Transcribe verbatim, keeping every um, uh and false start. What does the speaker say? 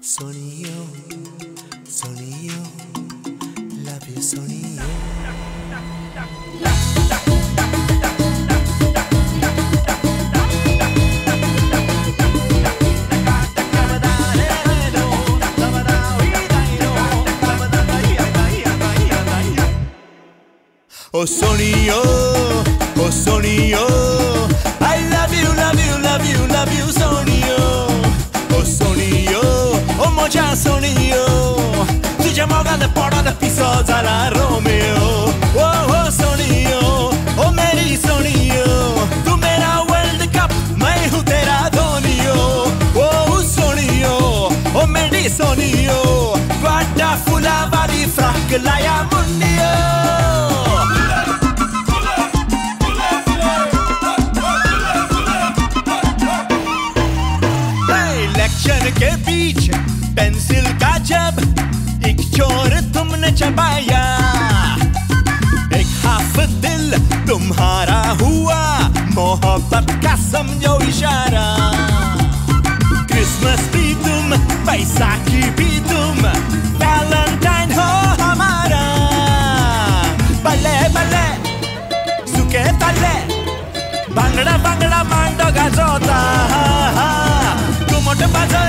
Sonio, Sonio, love you, Sonio. Oh Sonio, oh Sonio, I love you, love you, love you, love you, Sonio. Oh Sonio, oh moja Sonio, तुझ्या मोगाला पडायला पिसो झाला Romeo. Oh oh Sonio, oh मेरी Sonio, तू मेरा world cup, मैं हूँ तेरा धोनियो. Oh Sonio, oh मेरी Sonio, guarda fula vari frac la ya mundio. के बीच पेंसिल का जब एक चोर तुमने चबाया, एक हाफ दिल तुम्हारा हुआ, मोहब्बत का समझो इशारा. क्रिसमस भी तुम, बैसाखी भी तुम, वैलेंटाइन हो हमारा. बल्ले बल्ले सुके तल्ले, बांगड़ा बांगड़ा मांडो गाजोता, तुम मोटे बाजार